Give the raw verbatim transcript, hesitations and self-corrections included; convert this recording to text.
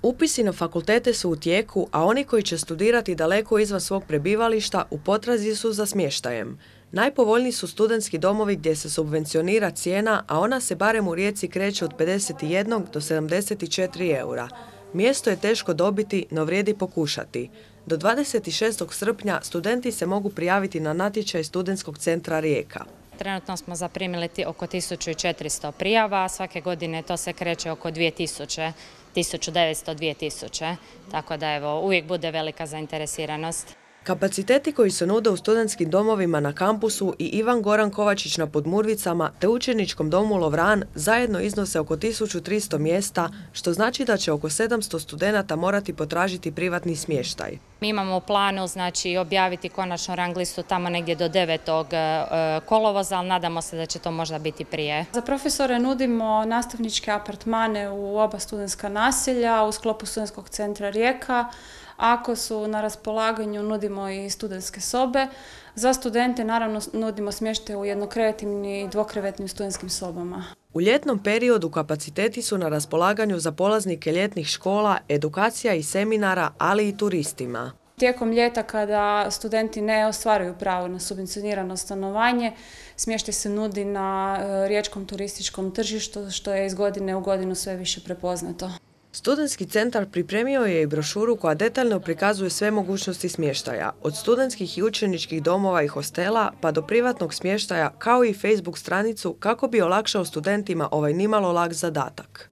Upisi na fakultete su u tijeku, a oni koji će studirati daleko izvan svog prebivališta u potrazi su za smještajem. Najpovoljniji su studentski domovi gdje se subvencionira cijena, a ona se barem u Rijeci kreće od pedeset jedan do sedamdeset četiri eura. Mjesto je teško dobiti, no vrijedi pokušati. Do dvadeset šestog srpnja studenti se mogu prijaviti na natječaj Studentskog centra Rijeka. Trenutno smo zaprimili oko tisuću četiristo prijava, svake godine to se kreće oko dvije tisuće, tisuću devetsto do dvije tisuće, tako da evo, uvijek bude velika zainteresiranost. Kapaciteti koji se nude u studentskim domovima na kampusu i Ivan Goran Kovačić na Podmurvicama te učeničkom domu Lovran zajedno iznose oko tisuću tristo mjesta, što znači da će oko sedamsto studenata morati potražiti privatni smještaj. Mi imamo u planu znači, objaviti konačnu rang listu tamo negdje do devetog kolovoza, ali nadamo se da će to možda biti prije. Za profesore nudimo nastavničke apartmane u oba studentska naselja u sklopu Studentskog centra Rijeka. Ako su na raspolaganju, nudimo i studentske sobe. Za studente naravno nudimo smještaj u jednokrevetnim i dvokrevetnim studentskim sobama. U ljetnom periodu kapaciteti su na raspolaganju za polaznike ljetnih škola, edukacija i seminara, ali i turistima. Tijekom ljeta kada studenti ne ostvaruju pravo na subvencionirano stanovanje, smještaj se nudi na riječkom turističkom tržištu, što je iz godine u godinu sve više prepoznato. Studentski centar pripremio je i brošuru koja detaljno prikazuje sve mogućnosti smještaja, od studentskih i učeničkih domova i hostela pa do privatnog smještaja, kao i Facebook stranicu kako bi olakšao studentima ovaj nimalo lak zadatak.